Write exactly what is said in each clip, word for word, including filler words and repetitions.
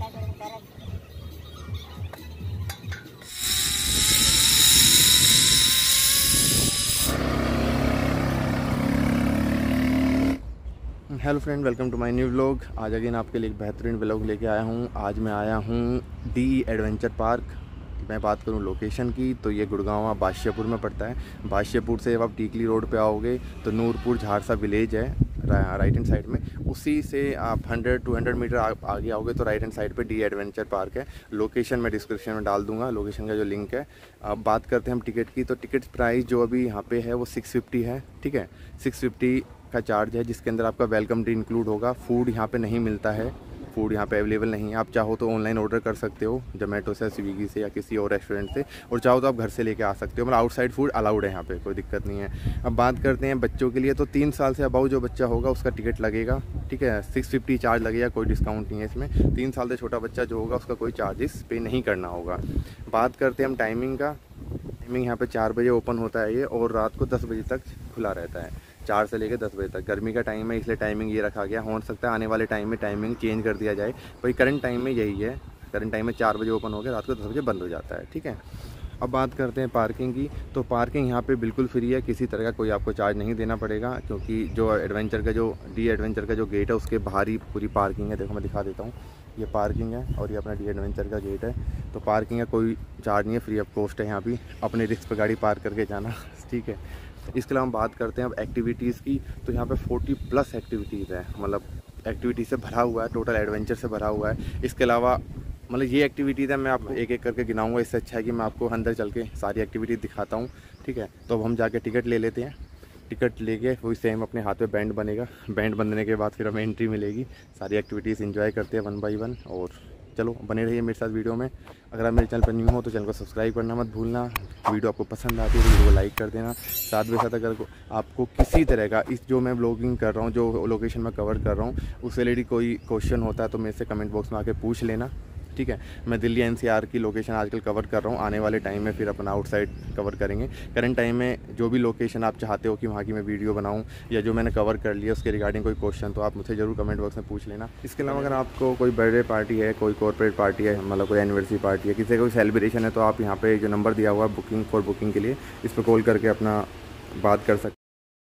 Hello friend, welcome to my new vlog. आज again आपके लिए एक बेहतरीन व्लॉग लेके आया हूँ। आज मैं आया हूँ डी एडवेंचर पार्क। मैं बात करूँ लोकेशन की तो ये गुड़गांव बादशाहपुर में पड़ता है। बादशाहपुर से जब आप टीकली रोड पे आओगे तो नूरपुर झारसा विलेज है राइट हैंड साइड में। उसी से आप हंड्रेड टू हंड्रेड मीटर आगे आओगे तो राइट हैंड साइड पे डी एडवेंचर पार्क है। लोकेशन मैं डिस्क्रिप्शन में डाल दूंगा, लोकेशन का जो लिंक है। अब बात करते हैं हम टिकट की, तो टिकट प्राइस जो अभी यहाँ पे है वो सिक्स फिफ्टी है। ठीक है, सिक्स फिफ्टी का चार्ज है, जिसके अंदर आपका वेलकम ड्रिंक इंक्लूड होगा। फूड यहाँ पे नहीं मिलता है, फूड यहाँ पे अवेलेबल नहीं है। आप चाहो तो ऑनलाइन ऑर्डर कर सकते हो, जोमेटो से, स्विगी से या किसी और रेस्टोरेंट से, और चाहो तो आप घर से लेके आ सकते हो। मतलब आउटसाइड फूड अलाउड है यहाँ पे, कोई दिक्कत नहीं है। अब बात करते हैं बच्चों के लिए, तो तीन साल से अबाउ जो बच्चा होगा उसका टिकट लगेगा। ठीक है, सिक्स फिफ्टी चार्ज लगेगा, कोई डिस्काउंट नहीं है इसमें। तीन साल से छोटा बच्चा जो होगा उसका कोई चार्जेस पे नहीं करना होगा। बात करते हैं हम टाइमिंग का। टाइमिंग यहाँ पे चार बजे ओपन होता है ये, और रात को दस बजे तक खुला रहता है, चार से लेकर दस बजे तक। गर्मी का टाइम है इसलिए टाइमिंग ये रखा गया। हो सकता है आने वाले टाइम में टाइमिंग चेंज कर दिया जाए, भाई करंट टाइम में यही है। करंट टाइम में चार बजे ओपन हो गया, रात को दस बजे बंद हो जाता है। ठीक है, अब बात करते हैं पार्किंग की। तो पार्किंग यहाँ पे बिल्कुल फ्री है, किसी तरह का कोई आपको चार्ज नहीं देना पड़ेगा, क्योंकि जो एडवेंचर का जो डी एडवेंचर का जो गेट है उसके बाहर ही पूरी पार्किंग है। देखो मैं दिखा देता हूँ, ये पार्किंग है और ये अपना डी एडवेंचर का गेट है। तो पार्किंग का कोई चार्ज नहीं है, फ्री ऑफ कॉस्ट है। यहाँ भी अपने रिस्क पर गाड़ी पार्क करके जाना। ठीक है, इसके अलावा हम बात करते हैं अब एक्टिविटीज़ की। तो यहाँ पे चालीस प्लस एक्टिविटीज़ है, मतलब एक्टिविटीज़ से भरा हुआ है, टोटल एडवेंचर से भरा हुआ है। इसके अलावा मतलब ये एक्टिविटीज़ है, मैं आपको एक एक करके गिनाऊंगा। इससे अच्छा है कि मैं आपको अंदर चल के सारी एक्टिविटीज़ दिखाता हूँ। ठीक है, तो अब हम जाके टिकट ले लेते हैं। टिकट लेके वही सेम अपने हाथ में बैंड बनेगा, बैंड बंधने के बाद फिर हमें एंट्री मिलेगी। सारी एक्टिविटीज़ एंजॉय करते हैं वन बाय वन। और चलो बने रहिए मेरे साथ वीडियो में। अगर आप मेरे चैनल पर न्यू हो तो चैनल को सब्सक्राइब करना मत भूलना। वीडियो आपको पसंद आती है तो वीडियो को लाइक कर देना। साथ में साथ अगर आपको किसी तरह का इस जो मैं ब्लॉगिंग कर रहा हूँ, जो लोकेशन में कवर कर रहा हूँ, उससे रिलेटेड कोई क्वेश्चन होता है तो मेरे से कमेंट बॉक्स में आके पूछ लेना। ठीक है, मैं दिल्ली एनसीआर की लोकेशन आजकल कवर कर रहा हूँ। आने वाले टाइम में फिर अपना आउटसाइड कवर करेंगे। करंट टाइम में जो भी लोकेशन आप चाहते हो कि वहाँ की मैं वीडियो बनाऊँ या जो मैंने कवर कर लिया उसके रिगार्डिंग कोई क्वेश्चन, तो आप मुझे ज़रूर कमेंट बॉक्स में पूछ लेना। इसके अलावा अगर आपको कोई बर्थडे पार्टी है, कोई कॉर्पोरेट पार्टी है, मतलब कोई एनिवर्सरी पार्टी है, किसी का कोई सेलिब्रेशन है, तो आप यहाँ पर जो नंबर दिया हुआ है बुकिंग फॉर बुकिंग के लिए, इस पर कॉल करके अपना बात कर सकते।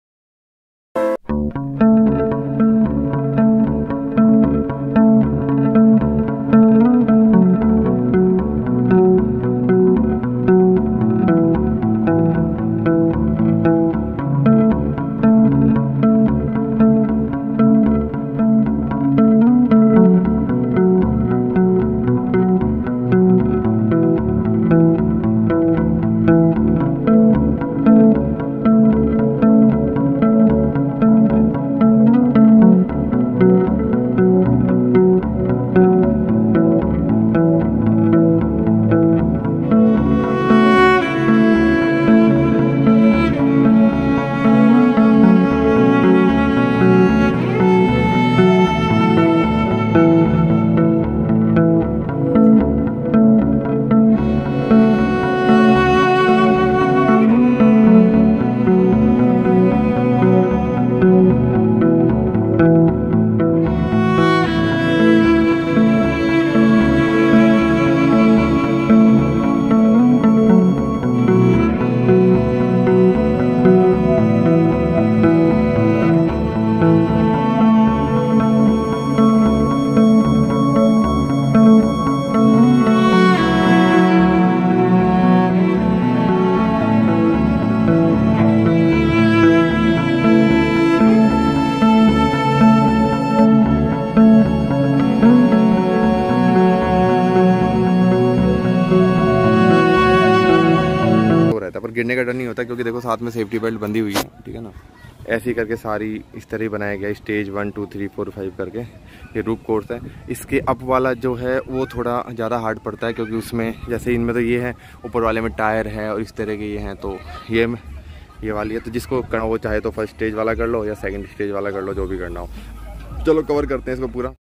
पर गिरने का डर नहीं होता, क्योंकि देखो साथ में सेफ्टी बेल्ट बंधी हुई है। ठीक है ना, ऐसे ही करके सारी इस तरह ही बनाया गया, stage one two three four five करके। ये रूप कोर्स है। इसके अप वाला जो है वो थोड़ा ज़्यादा हार्ड पड़ता है, क्योंकि उसमें जैसे इनमें तो ये है, ऊपर वाले में टायर है और इस तरह के ये हैं। तो ये ये वाली है, तो जिसको करना वो चाहे तो फर्स्ट स्टेज वाला कर लो या सेकंड स्टेज वाला कर लो, जो भी करना हो। चलो कवर करते हैं इसको पूरा।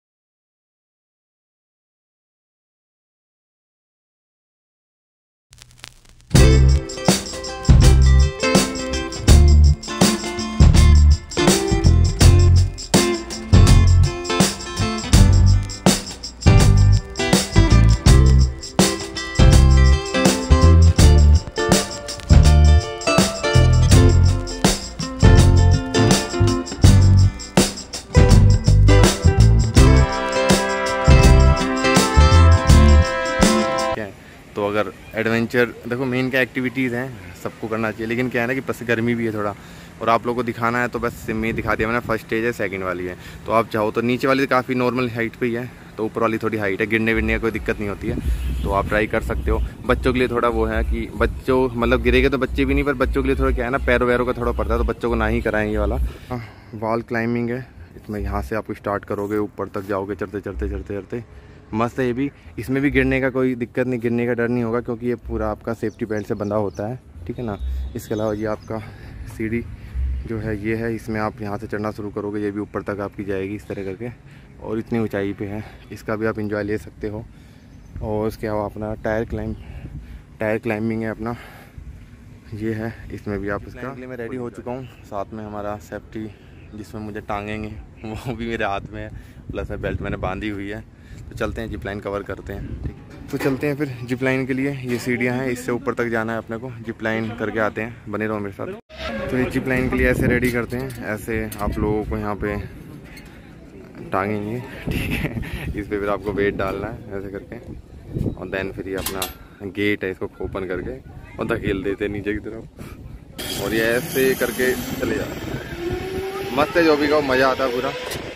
अगर एडवेंचर देखो मेन क्या एक्टिविटीज़ हैं सबको करना चाहिए, लेकिन क्या है ना कि बस गर्मी भी है थोड़ा, और आप लोगों को दिखाना है तो बस में दिखा दिया मैंने। फर्स्ट स्टेज है, सेकंड वाली है, तो आप चाहो तो नीचे वाली काफ़ी नॉर्मल हाइट पे ही है, तो ऊपर वाली थोड़ी हाइट है, गिरने विरने का कोई दिक्कत नहीं होती है, तो आप ट्राई कर सकते हो। बच्चों के लिए थोड़ा वो है कि बच्चों मतलब गिरेगे तो बच्चे भी नहीं, पर बच्चों के लिए थोड़ा क्या है ना पैरों वैरों का थोड़ा पड़ता है, तो बच्चों को ना ही कराएं ये वाला। वॉल क्लाइंबिंग है इसमें, यहाँ से आप स्टार्ट करोगे ऊपर तक जाओगे चढ़ते चढ़ते चढ़ते चढ़ते, मस्त है ये भी। इसमें भी गिरने का कोई दिक्कत नहीं, गिरने का डर नहीं होगा क्योंकि ये पूरा आपका सेफ्टी बेल्ट से बंधा होता है, ठीक है ना। इसके अलावा ये आपका सीढ़ी जो है ये है, इसमें आप यहाँ से चढ़ना शुरू करोगे, ये भी ऊपर तक आपकी जाएगी इस तरह करके, और इतनी ऊंचाई पे है, इसका भी आप इंजॉय ले सकते हो। और उसके अलावा अपना टायर क्लाइंब टायर क्लाइंबिंग है अपना, ये है, इसमें भी आप इसका लिए मैं रेडी हो चुका हूँ। साथ में हमारा सेफ्टी जिसमें मुझे टांगेंगे वो भी मेरे हाथ में है, प्लस में बेल्ट मैंने बांधी हुई है। तो चलते हैं जिप लाइन कवर करते हैं, ठीक है। तो चलते हैं फिर जिप लाइन के लिए, ये सीढ़ियाँ हैं, इससे ऊपर तक जाना है अपने को, जिप लाइन करके आते हैं, बने रहो मेरे साथ। तो ये जिप लाइन के लिए ऐसे रेडी करते हैं, ऐसे आप लोगों को यहाँ पे टांगेंगे, ठीक है। इस पर फिर आपको वेट डालना है ऐसे करके, और देन फिर ये अपना गेट है, इसको ओपन करके और धकेल देते हैं नीचे की तरफ, और ये ऐसे करके चले जाते हैं। मस्त है, जो भी का मज़ा आता है पूरा।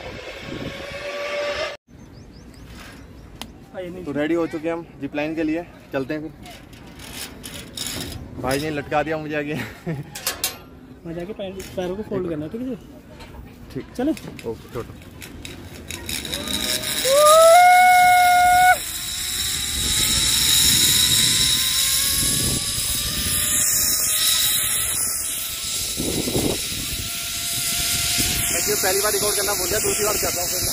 तो रेडी हो चुके हैं हम जिप लाइन के लिए, चलते हैं फिर। भाई ने लटका दिया मुझे आगे मजा आके पैरों को फोल्ड करना, ठीक है ठीक चले ओके छोटो। पहली बार रिकॉर्ड करना भूल गया, दूसरी बार करता हूँ फिर।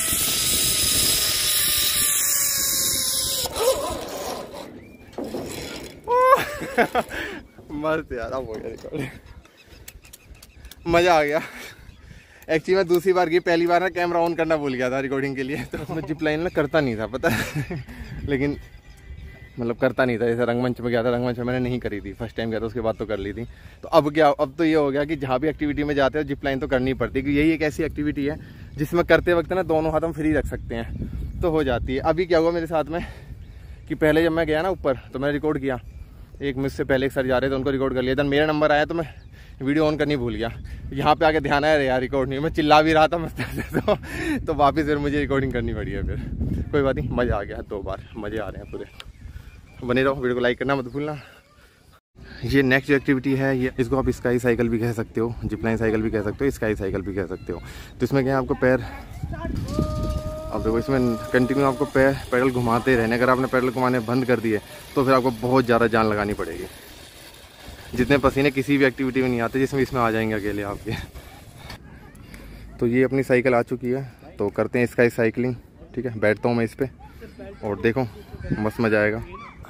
मस्त यार, अब हो गया रिकॉर्ड, मज़ा आ गया। एक्चुअली मैं दूसरी बार की, पहली बार ना कैमरा ऑन करना भूल गया था रिकॉर्डिंग के लिए, तो मैं जिप लाइन ना करता नहीं था पता है लेकिन मतलब करता नहीं था। जैसे रंगमंच में गया था, रंगमंच में मैंने नहीं करी थी, फर्स्ट टाइम गया था, उसके बाद तो कर ली थी। तो अब क्या, अब तो ये हो गया कि जहाँ भी एक्टिविटी में जाते हैं जिप लाइन तो करनी पड़ती है, क्योंकि यही एक ऐसी एक्टिविटी है जिसमें करते वक्त ना दोनों हाथ हम फ्री रख सकते हैं, तो हो जाती है। अभी क्या हुआ मेरे साथ में कि पहले जब मैं गया ना ऊपर तो मैंने रिकॉर्ड किया, एक मुझसे पहले एक सर जा रहे थे उनको रिकॉर्ड कर लिया, जब मेरा नंबर आया तो मैं वीडियो ऑन करनी भूल गया। यहाँ पे आके ध्यान आया यार रिकॉर्ड नहीं, मैं चिल्ला भी रहा था मस्त तो, तो वापस फिर मुझे रिकॉर्डिंग करनी पड़ी है। फिर कोई बात नहीं, मज़ा आ गया, दो बार मज़े आ रहे हैं पूरे। बने रहो, वीडियो को लाइक करना मत भूलना। ये नेक्स्ट एक्टिविटी है, ये इसको आप स्काई साइकिल भी कह सकते हो, जिपलाइन साइकिल भी कह सकते हो, स्काई साइकिल भी कह सकते हो। तो इसमें क्या है, आपको पैर, अब देखो इसमें कंटिन्यू आपको पैर पैडल घुमाते रहने। अगर आपने पैडल घुमाने बंद कर दिए तो फिर आपको बहुत ज़्यादा जान लगानी पड़ेगी। जितने पसीने किसी भी एक्टिविटी में नहीं आते जिसमें इसमें आ जाएंगे अकेले आपके। तो ये अपनी साइकिल आ चुकी है, तो करते हैं स्काई साइकिलिंग, ठीक है। बैठता हूँ मैं इस पर और देखो मस्त मज़ा आएगा।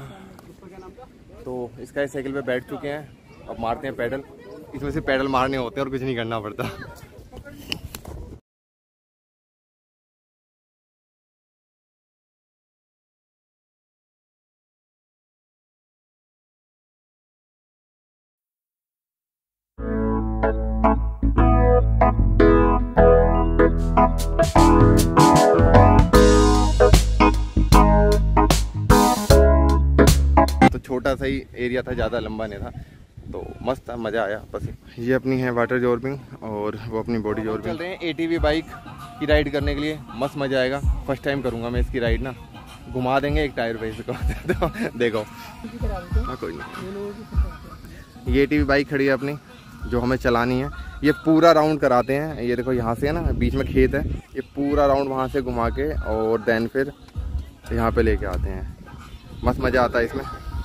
तो स्काई साइकिल पे बैठ चुके हैं, अब मारते हैं पैडल। इसमें से पैडल मारने होते हैं और कुछ नहीं करना पड़ता। तो छोटा सा ही एरिया था, ज़्यादा लंबा नहीं था, तो मस्त था, मज़ा आया बस। ये अपनी है वाटर जॉर्बिंग और वो अपनी बॉडी जॉर्बिंग। चल रहे हैं एटीवी बाइक की राइड करने के लिए, मस्त मज़ा आएगा। फर्स्ट टाइम करूँगा मैं इसकी राइड ना, घुमा देंगे एक टायर पे इसको तो देखो। हाँ कोई नहीं, ये एटीवी बाइक खड़ी है अपनी जो हमें चलानी है। ये पूरा राउंड कराते हैं, ये देखो यहाँ से है ना, बीच में खेत है, ये पूरा राउंड वहाँ से घुमा के और देन फिर यहाँ पे लेके आते हैं। मस्त मज़ा आता है इसमें।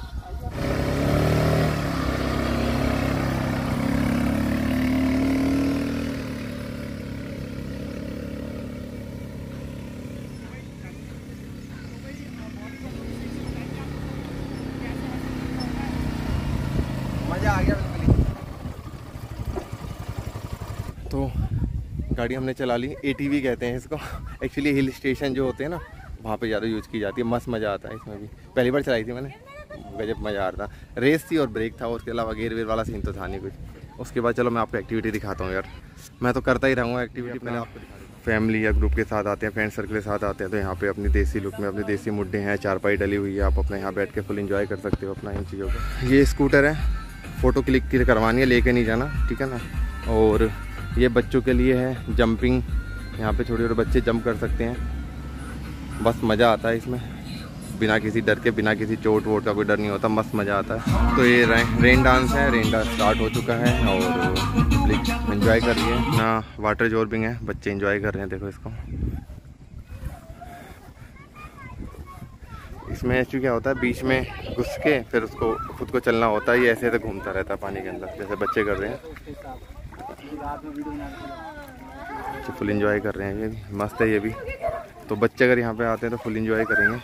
मज़ा आ गया बिल्कुल। तो गाड़ी हमने चला ली, एटीवी कहते हैं इसको। एक्चुअली हिल स्टेशन जो होते हैं ना वहाँ पे ज़्यादा यूज़ की जाती है। मस्त मज़ा आता है इसमें भी, पहली बार चलाई थी मैंने, गजब मज़ा आ रहा था। रेस थी और ब्रेक था, उसके अलावा गेयर वेयर वाला सीन तो था नहीं कुछ। उसके बाद चलो मैं आपको एक्टिविटी दिखाता हूँ यार, मैं तो करता ही रहूँगा एक्टिविटी, मैंने आपको दिखा दूँ। फैमिली या ग्रुप के साथ आते हैं, फ्रेंड सर्कल के साथ आते हैं, तो यहाँ पे अपनी देसी लुक में अपनी देसी मुड्डे हैं, चारपाई डली हुई है, आप अपने यहाँ बैठ के फुल एंजॉय कर सकते हो अपना इन चीज़ों को। ये स्कूटर है, फ़ोटो क्लिक के लिए करवानी है, लेके नहीं जाना, ठीक है ना। और ये बच्चों के लिए है जंपिंग, यहाँ पे छोटे छोटे बच्चे जंप कर सकते हैं, बस मज़ा आता है इसमें, बिना किसी डर के, बिना किसी चोट वोट का कोई डर नहीं होता, मस्त मज़ा आता है। तो ये रेन डांस है, रेन डांस स्टार्ट हो चुका है और पब्लिक एंजॉय कर रही है ना। वाटर जॉर्बिंग है, बच्चे एंजॉय कर रहे हैं, देखो इसको। इसमें एक्चुअली क्या होता है, बीच में घुस के फिर उसको खुद को चलना होता है, ये ऐसे ऐसे घूमता रहता है पानी के अंदर, जैसे बच्चे कर रहे हैं। तो फुल एंजॉय कर रहे हैं, ये भी मस्त है ये भी। तो बच्चे अगर यहाँ पे आते हैं तो फुल एंजॉय करेंगे।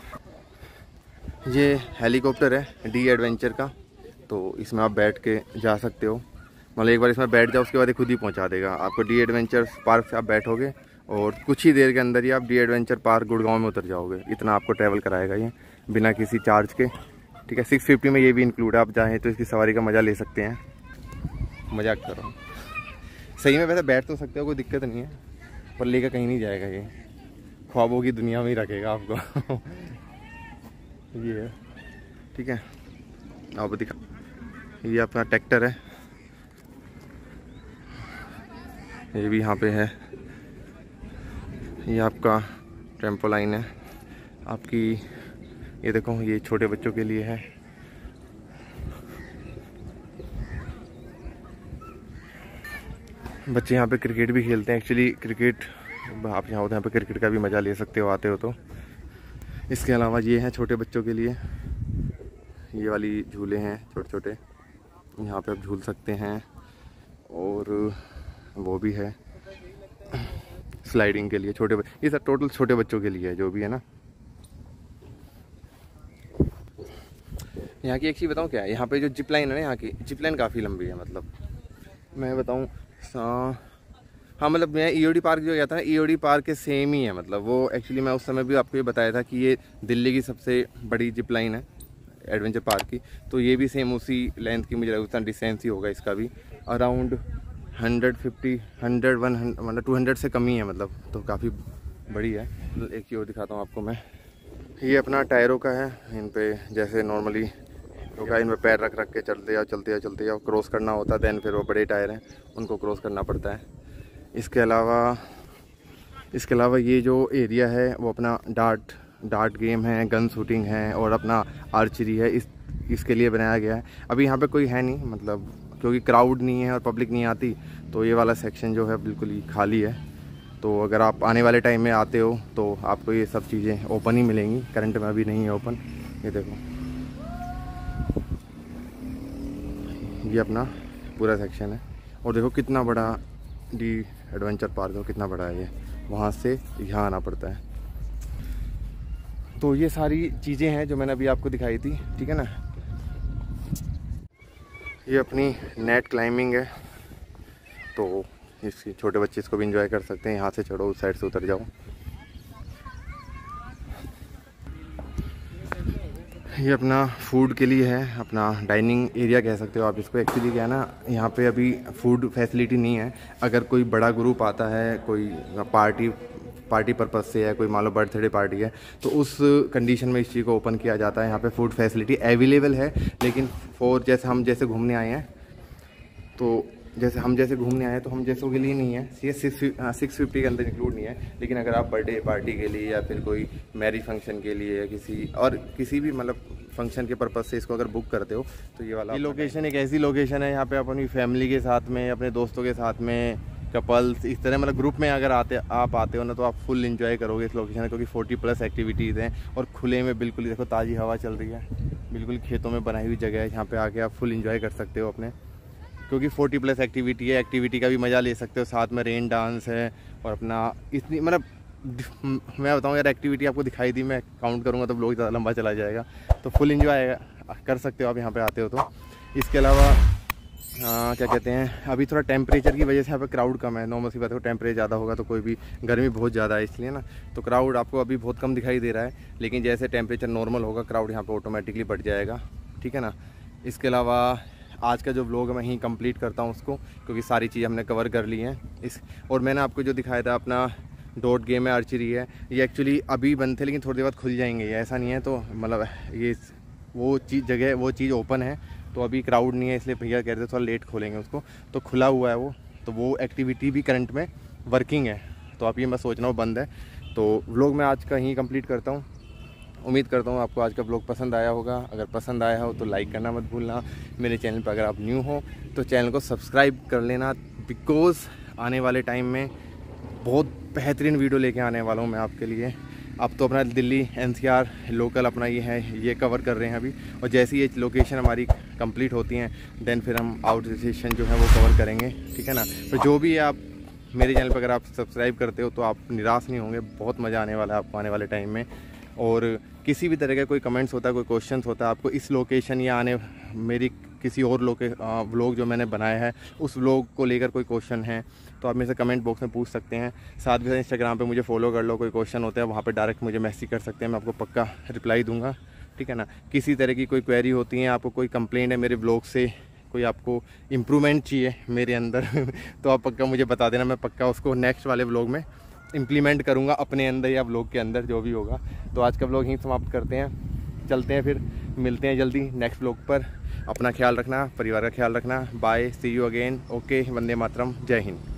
ये हेलीकॉप्टर है डी एडवेंचर का, तो इसमें आप बैठ के जा सकते हो, मतलब एक बार इसमें बैठ जाओ उसके बाद ये खुद ही पहुँचा देगा आपको। डी एडवेंचर पार्क से आप बैठोगे और कुछ ही देर के अंदर ही आप डी एडवेंचर पार्क गुड़गांव में उतर जाओगे, इतना आपको ट्रैवल कराएगा ये बिना किसी चार्ज के, ठीक है। सिक्स फिफ्टी में ये भी इंक्लूड है, आप चाहें तो इसकी सवारी का मज़ा ले सकते हैं। मजाक कर रहा हूँ, सही में वैसे बैठ तो सकते हो, कोई दिक्कत नहीं है, पर लेकर कहीं नहीं जाएगा, ये ख्वाबों की दुनिया में ही रखेगा आपको। ये है, ठीक है। आप दिखा, ये अपना ट्रैक्टर है, ये भी यहाँ पे है। ये आपका ट्रैम्पोलाइन है आपकी, ये देखो ये छोटे बच्चों के लिए है। बच्चे यहाँ पे क्रिकेट भी खेलते हैं, एक्चुअली क्रिकेट आप यहाँ होते हैं, यहाँ पे क्रिकेट का भी मज़ा ले सकते हो आते हो तो। इसके अलावा ये हैं छोटे बच्चों के लिए, ये वाली झूले हैं छोटे छोटे, यहाँ पे आप झूल सकते हैं। और वो भी है स्लाइडिंग के लिए छोटे, ये सब टोटल छोटे बच्चों के लिए है जो भी है ना। यहाँ की एक चीज़ बताऊँ क्या है, यहाँ पे जो जिप लाइन है ना, यहाँ की जिप लाइन काफ़ी लंबी है, मतलब मैं बताऊँ, हाँ मतलब मैं ईओडी पार्क जो गया था ना, ईओडी पार्क के सेम ही है, मतलब वो एक्चुअली मैं उस समय भी आपको ये बताया था कि ये दिल्ली की सबसे बड़ी जिप लाइन है एडवेंचर पार्क की, तो ये भी सेम उसी लेंथ की, मुझे उतना डिस्टेंस ही होगा इसका भी, around hundred fifty hundred one मतलब टू हंड्रेड से कम ही है, मतलब तो काफ़ी बड़ी है। एक ही और दिखाता हूँ आपको मैं, ये अपना टायरों का है, इन पे जैसे नॉर्मली होगा इनमें पैर रख रख के चलते जाओ चलते जाओ चलते जाओ, क्रॉस करना होता है, दैन फिर वो बड़े टायर हैं उनको क्रॉस करना पड़ता है। इसके अलावा इसके अलावा ये जो एरिया है वो अपना डार्ट डार्ट गेम है, गन शूटिंग है और अपना आर्चरी है, इस इसके लिए बनाया गया है। अभी यहाँ पे कोई है नहीं, मतलब क्योंकि क्राउड नहीं है और पब्लिक नहीं आती, तो ये वाला सेक्शन जो है बिल्कुल ही खाली है। तो अगर आप आने वाले टाइम में आते हो तो आपको ये सब चीज़ें ओपन ही मिलेंगी, करंट में अभी नहीं है ओपन। ये देखो ये अपना पूरा सेक्शन है, और देखो कितना बड़ा डी एडवेंचर पार्क है, कितना बड़ा है ये, वहाँ से यहाँ आना पड़ता है। तो ये सारी चीज़ें हैं जो मैंने अभी आपको दिखाई थी, ठीक है ना। ये अपनी नेट क्लाइंबिंग है, तो इसकी छोटे बच्चे इसको भी एंजॉय कर सकते हैं, यहाँ से चढ़ो उस साइड से उतर जाओ। ये अपना फूड के लिए है, अपना डाइनिंग एरिया कह सकते हो आप इसको। एक्चुअली क्या है ना, यहाँ पे अभी फूड फैसिलिटी नहीं है। अगर कोई बड़ा ग्रुप आता है, कोई पार्टी पार्टी पर्पज़ से है, कोई मान लो बर्थडे पार्टी है, तो उस कंडीशन में इस चीज़ को ओपन किया जाता है। यहाँ पे फूड फैसिलिटी अवेलेबल है, लेकिन फॉर जैसे हम जैसे घूमने आए हैं, तो जैसे हम जैसे घूमने आए हैं तो हम जैसों के लिए नहीं है, ये सिक्स सिक्स फिफ्टी के अंदर इंक्लूड नहीं है। लेकिन अगर आप बर्थडे पार्टी के लिए या फिर कोई मैरिज फंक्शन के लिए या किसी और किसी भी मतलब फंक्शन के पर्पज़ से इसको अगर बुक करते हो, तो ये वाला ये लोकेशन एक ऐसी लोकेशन है, यहाँ पे आप अपनी फैमिली के साथ में, अपने दोस्तों के साथ में, कपल्स, इस तरह मतलब ग्रुप में अगर आते आप आते हो ना, तो आप फुल एंजॉय करोगे इस लोकेशन में, क्योंकि फोर्टी प्लस एक्टिविटीज़ हैं और खुले में बिल्कुल ही देखो ताज़ी हवा चल रही है, बिल्कुल खेतों में बनाई हुई जगह है। यहाँ पे आके आप फुल एंजॉय कर सकते हो अपने, क्योंकि फोर्टी प्लस एक्टिविटी है, एक्टिविटी का भी मज़ा ले सकते हो, साथ में रेन डांस है और अपना इतनी मतलब मैं बताऊँ यार, एक्टिविटी आपको दिखाई दी, मैं काउंट करूँगा तो ब्लॉग ज़्यादा लंबा चला जाएगा। तो फुल एंजॉय कर सकते हो आप यहाँ पे आते हो तो। इसके अलावा हाँ क्या कहते हैं, अभी थोड़ा टेम्परेचर की वजह से यहाँ पे क्राउड कम है। नॉर्मल सी बात है, टेम्परेचर ज़्यादा होगा तो कोई भी, गर्मी बहुत ज़्यादा है इसलिए ना, तो क्राउड आपको अभी बहुत कम दिखाई दे रहा है। लेकिन जैसे टेम्परेचर नॉर्मल होगा, क्राउड यहाँ पे ऑटोमेटिकली बढ़ जाएगा, ठीक है ना। इसके अलावा आज का जो व्लॉग मैं यहीं कंप्लीट करता हूँ उसको, क्योंकि सारी चीज़ हमने कवर कर ली हैं इस। और मैंने आपको जो दिखाया था अपना डॉट गेम है, आर्चरी है, ये एक्चुअली अभी बंद थे लेकिन थोड़ी देर बाद खुल जाएंगे, ये ऐसा नहीं है। तो मतलब ये वो चीज़ जगह वो चीज़ ओपन है, तो अभी क्राउड नहीं है, इसलिए भैया कह रहे थे थोड़ा लेट खोलेंगे उसको। तो खुला हुआ है वो, तो वो एक्टिविटी भी करंट में वर्किंग है। तो आप ये मैं सोच रहा हूँ बंद है। तो व्लॉग मैं आज का यहीं कंप्लीट करता हूँ। उम्मीद करता हूँ आपको आज का व्लॉग पसंद आया होगा। अगर पसंद आया हो तो लाइक करना मत भूलना। मेरे चैनल पर अगर आप न्यू हो तो चैनल को सब्सक्राइब कर लेना, बिकॉज़ आने वाले टाइम में बहुत बेहतरीन वीडियो लेके आने वाला हूँ मैं आपके लिए। अब तो अपना दिल्ली एनसीआर लोकल अपना ये है, ये कवर कर रहे हैं अभी, और जैसे ये लोकेशन हमारी कंप्लीट होती हैं देन फिर हम आउट स्टेशन जो है वो कवर करेंगे, ठीक है ना। तो जो भी है, आप मेरे चैनल पर अगर आप सब्सक्राइब करते हो तो आप निराश नहीं होंगे, बहुत मज़ा आने वाला है आपको आने वाले टाइम में। और किसी भी तरह का कोई कमेंट्स होता है, कोई क्वेश्चंस होता है आपको इस लोकेशन या आने मेरी किसी और लोके व्लॉग जो मैंने बनाया है उस व्लॉग को लेकर कोई क्वेश्चन है तो आप मेरे से कमेंट बॉक्स में पूछ सकते हैं। साथ भी इंस्टाग्राम पे मुझे फॉलो कर लो, कोई क्वेश्चन होता है वहाँ पे डायरेक्ट मुझे मैसेज कर सकते हैं, मैं आपको पक्का रिप्लाई दूंगा, ठीक है ना। किसी तरह की कोई क्वेरी होती है, आपको कोई कंप्लेंट है मेरे व्लॉग से, कोई आपको इम्प्रूवमेंट चाहिए मेरे अंदर तो आप पक्का मुझे बता देना, मैं पक्का उसको नेक्स्ट वाले व्लॉग में इम्प्लीमेंट करूँगा अपने अंदर या व्लॉग के अंदर जो भी होगा। तो आज का व्लॉग यहीं समाप्त करते हैं, चलते हैं, फिर मिलते हैं जल्दी नेक्स्ट व्लॉग पर। अपना ख्याल रखना, परिवार का ख्याल रखना। Bye, see you again. Okay, वंदे मातरम, जय हिंद।